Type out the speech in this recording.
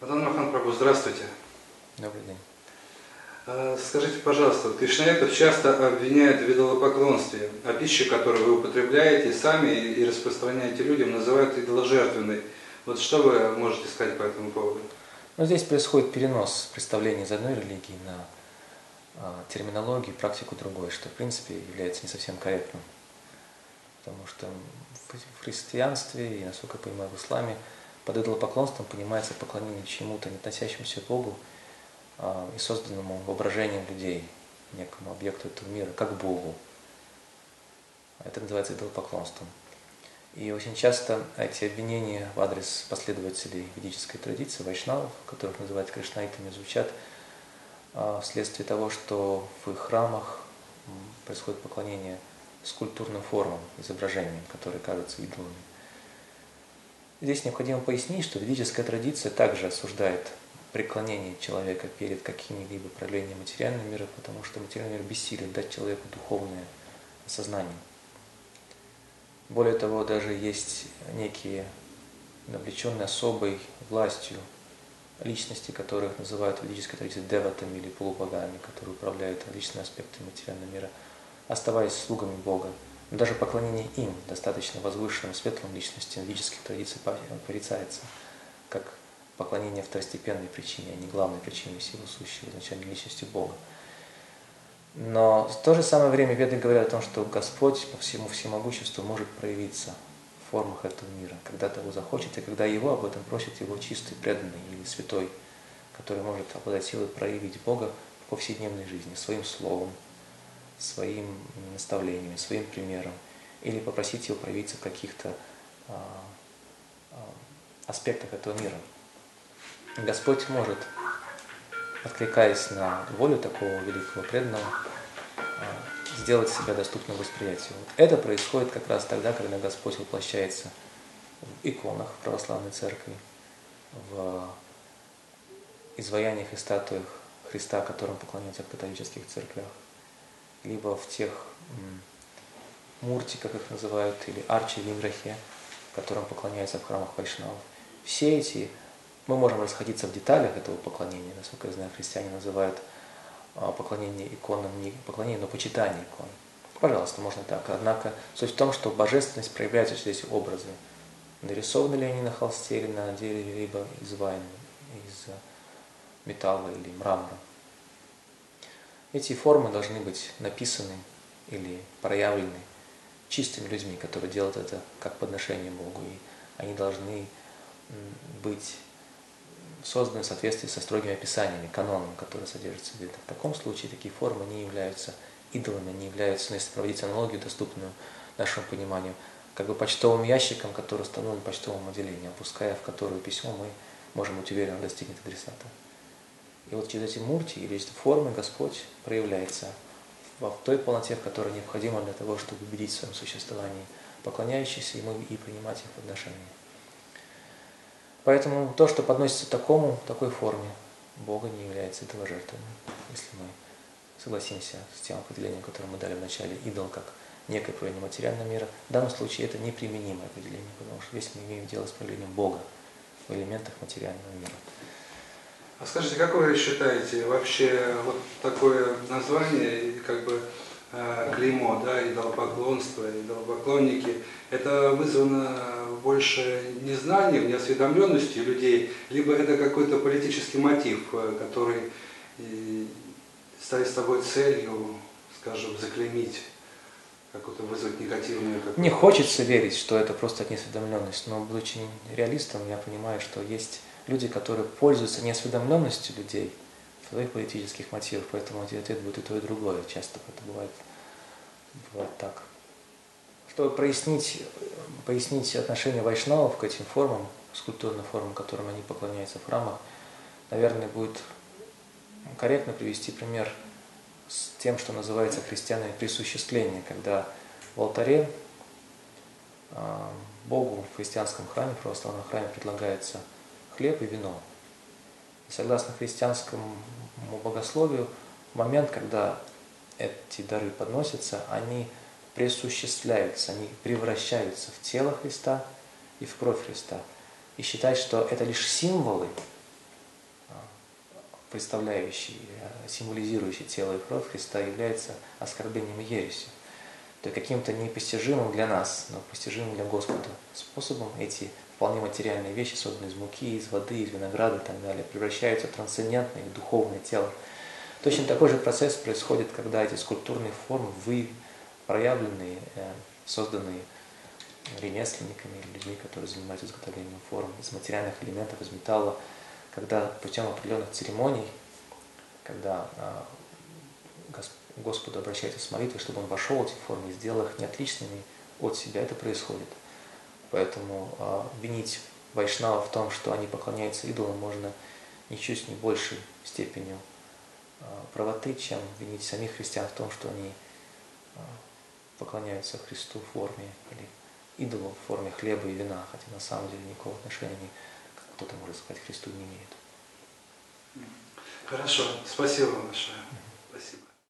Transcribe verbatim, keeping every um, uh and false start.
Мадан Прабу, здравствуйте. Добрый день. Скажите, пожалуйста, кришнаитов часто обвиняют в идолопоклонстве, а пищу, которую вы употребляете сами и распространяете людям, называют идоложертвенной. Вот что вы можете сказать по этому поводу? Но здесь происходит перенос представлений из одной религии на а, терминологию, практику другой, что в принципе является не совсем корректным. Потому что в христианстве и, насколько я понимаю, в исламе под идолопоклонством понимается поклонение чему-то, не относящемуся к Богу а, и созданному воображением людей, некому объекту этого мира, как Богу. Это называется идолопоклонством. И очень часто эти обвинения в адрес последователей ведической традиции, вайшнавов, которых называют кришнаитами, звучат а, вследствие того, что в их храмах происходит поклонение скульптурным формам, изображениям, которые кажутся идолами. Здесь необходимо пояснить, что ведическая традиция также осуждает преклонение человека перед какими-либо проявлениями материального мира, потому что материальный мир бессилен дать человеку духовное осознание. Более того, даже есть некие облеченные особой властью личности, которых называют в ведической традиции деватами или полубогами, которые управляют различными аспектами материального мира, оставаясь слугами Бога. Но даже поклонение им, достаточно возвышенным, светлым личностям, в ведических традициях порицается, как поклонение второстепенной причине, а не главной причине всего сущего, изначальной личности Бога. Но в то же самое время Веды говорят о том, что Господь по всему всемогуществу может проявиться в формах этого мира, когда того захочет, и когда Его об этом просит Его чистый, преданный или святой, который может обладать силой проявить Бога в повседневной жизни, своим словом, своим наставлением, своим примером, или попросить Его проявиться в каких-то а, а, аспектах этого мира. Господь может, откликаясь на волю такого великого преданного, сделать себя доступным восприятию. Вот это происходит как раз тогда, когда Господь воплощается в иконах православной церкви, в изваяниях и статуях Христа, которым поклоняются в католических церквях, либо в тех мурти, как их называют, или арчи виграхе, которым поклоняются в храмах вайшнавов. Все эти, мы можем расходиться в деталях этого поклонения, насколько я знаю, христиане называют поклонение иконам, не поклонение, но почитание икон. Пожалуйста, можно так. Однако суть в том, что божественность проявляется через эти образы. Нарисованы ли они на холсте или на дереве, либо изваяны из металла или мрамора. Эти формы должны быть написаны или проявлены чистыми людьми, которые делают это как подношение Богу. И они должны быть созданы в соответствии со строгими описаниями, каноном, который содержится где-то. В таком случае такие формы не являются идолами, не являются, ну, если проводить аналогию, доступную нашему пониманию, как бы почтовым ящиком, который установлен в почтовом отделении, опуская в которое письмо, мы можем быть уверены, достигнет адресата. И вот через эти мурти или эти формы Господь проявляется в той полноте, в которой необходимо для того, чтобы убедить в своем существовании поклоняющихся Ему и принимать их подношения. Поэтому то, что подносится к такому, такой форме Бога, не является идоложертвой. Если мы согласимся с тем определением, которое мы дали в начале, идол как некое проявление материального мира, в данном случае это неприменимое определение, потому что здесь мы имеем дело с проявлением Бога в элементах материального мира. А скажите, как вы считаете, вообще вот такое название, как бы клеймо, да, идолопоклонство, идолопоклонники, это вызвано больше незнанием, неосведомленностью людей, либо это какой-то политический мотив, который ставит с собой целью, скажем, заклеймить, как-то вызвать негативную... Мне хочется верить, что это просто неосведомленность, но, будучи реалистом, я понимаю, что есть люди, которые пользуются неосведомленностью людей в своих политических мотивах, поэтому ответ будет и то, и другое. Часто это бывает, бывает так. Чтобы прояснить, пояснить отношение вайшнавов к этим формам, скульптурным формам, которым они поклоняются в храмах, наверное, будет корректно привести пример с тем, что называется христианами присуществление, когда в алтаре Богу в христианском храме, в православном храме предлагается хлеб и вино. И согласно христианскому богословию, в момент, когда эти дары подносятся, они присуществляются, они превращаются в тело Христа и в кровь Христа. И считать, что это лишь символы, представляющий, символизирующий тело и кровь Христа, является оскорблением и ересью. То есть каким-то непостижимым для нас, но постижимым для Господа способом эти вполне материальные вещи, созданные из муки, из воды, из винограда и так далее, превращаются в трансцендентное и духовное тело. Точно такой же процесс происходит, когда эти скульптурные формы, вы, проявленные, созданные ремесленниками или людьми, которые занимаются изготовлением форм из материальных элементов, из металла, когда путем определенных церемоний, когда Господу обращается с молитвой, чтобы Он вошел в эти формы и сделал их неотличными от себя, это происходит. Поэтому а, винить вайшнавов в том, что они поклоняются идолам, можно ничуть не большей степенью а, правоты, чем винить самих христиан в том, что они а, поклоняются Христу в форме или идолу в форме хлеба и вина, хотя на самом деле никакого отношения они, как кто-то может сказать, к Христу не имеют. Хорошо, спасибо вам большое.